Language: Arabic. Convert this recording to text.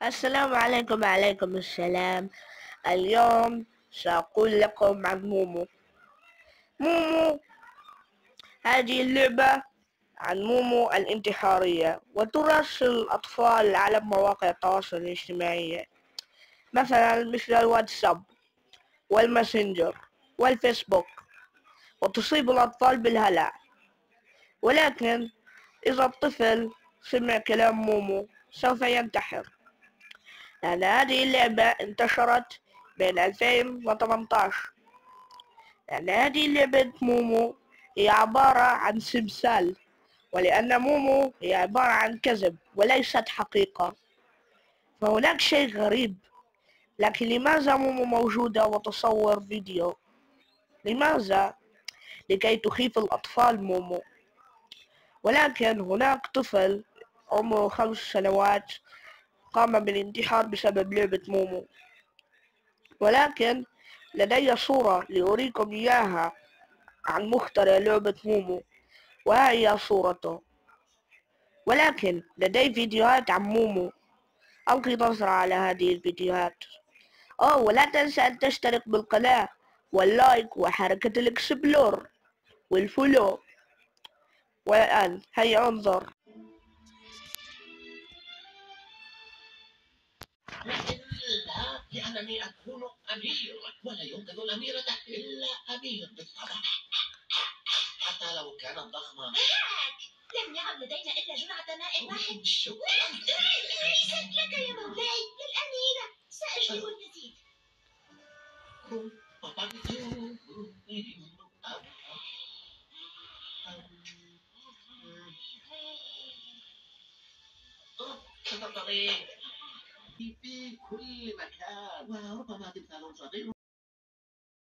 السلام عليكم. وعليكم السلام. اليوم سأقول لكم عن مومو. مومو هذه اللعبة عن مومو الانتحارية، وترسل الأطفال على مواقع التواصل الاجتماعي مثلا مثل الواتساب والماسنجر والفيسبوك، وتصيب الأطفال بالهلع. ولكن إذا الطفل سمع كلام مومو سوف ينتحر، لأن هذه اللعبة انتشرت بين 2018. لأن هذه لعبة مومو هي عبارة عن سمسال، ولأن مومو هي عبارة عن كذب وليست حقيقة، فهناك شيء غريب. لكن لماذا مومو موجودة وتصور فيديو؟ لماذا؟ لكي تخيف الأطفال مومو. ولكن هناك طفل عمره 5 سنوات قام بالانتحار بسبب لعبة مومو، ولكن لدي صورة لأريكم إياها عن مخترع لعبة مومو، وهي صورته. ولكن لدي فيديوهات عن مومو، ألقي نظرة على هذه الفيديوهات. ولا تنسى أن تشترك بالقناة واللايك وحركة الإكسبلور والفولو. والآن هيا انظر. لكن لا، لأنني أكون أمير، ولا ينقذ الأميرة إلا أمير بالطبع، حتى لو كانت ضخمة. لم يعد لدينا إلا جرعة ماء واحد. شكرا. ليست لك يا مولاي، للأميرة. سأجلب المزيد. في كل مكان، وربما تمثال صغير